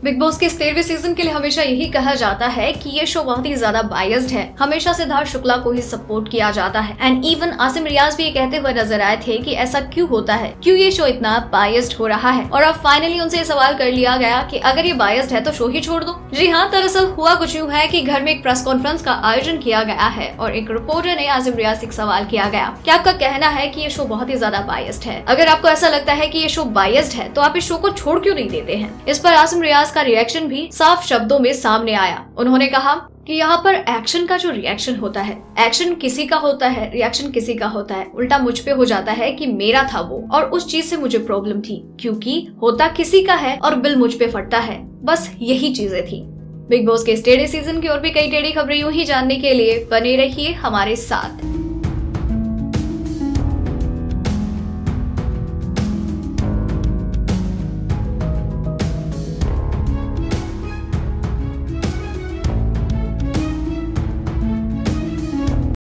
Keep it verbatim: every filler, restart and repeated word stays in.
Big boss के इस तेरहवें सीजन के लिए हमेशा यही कहा जाता है कि ये शो बहुत ही ज्यादा बायस्ड है। हमेशा सिद्धार्थ शुक्ला को ही सपोर्ट किया जाता है एंड इवन आसिम रियाज भी ये कहते हुए नजर आए थे कि ऐसा क्यों होता है, क्यों ये शो इतना बायस्ड हो रहा है। और अब फाइनली उनसे सवाल कर लिया गया कि अगर ये बायस्ड है तो शो ही छोड़ दो। जी हाँ, दरअसल हुआ कुछ यूँ है कि घर में एक प्रेस कॉन्फ्रेंस का आयोजन किया गया है और एक रिपोर्टर ने आसिम रियाज से सवाल किया गया कि आपका कहना है कि ये शो बहुत ही ज्यादा बायस्ड है। अगर आपको ऐसा लगता है कि ये शो बायस्ड है तो आप इस शो को छोड़ क्यों नहीं देते हैं। इस पर आसिम रियाज का रिएक्शन भी साफ शब्दों में सामने आया। उन्होंने कहा कि यहाँ पर एक्शन का जो रिएक्शन होता है, एक्शन किसी का होता है, रिएक्शन किसी का होता है। उल्टा मुझ पे हो जाता है कि मेरा था वो और उस चीज से मुझे प्रॉब्लम थी, क्योंकि होता किसी का है और बिल मुझ पे फटता है। बस यही चीजें थी। बिग बॉस के इस टेढ़े सीजन की और भी कई टेढ़ी खबरें यूं ही जानने के लिए बने रहिए हमारे साथ।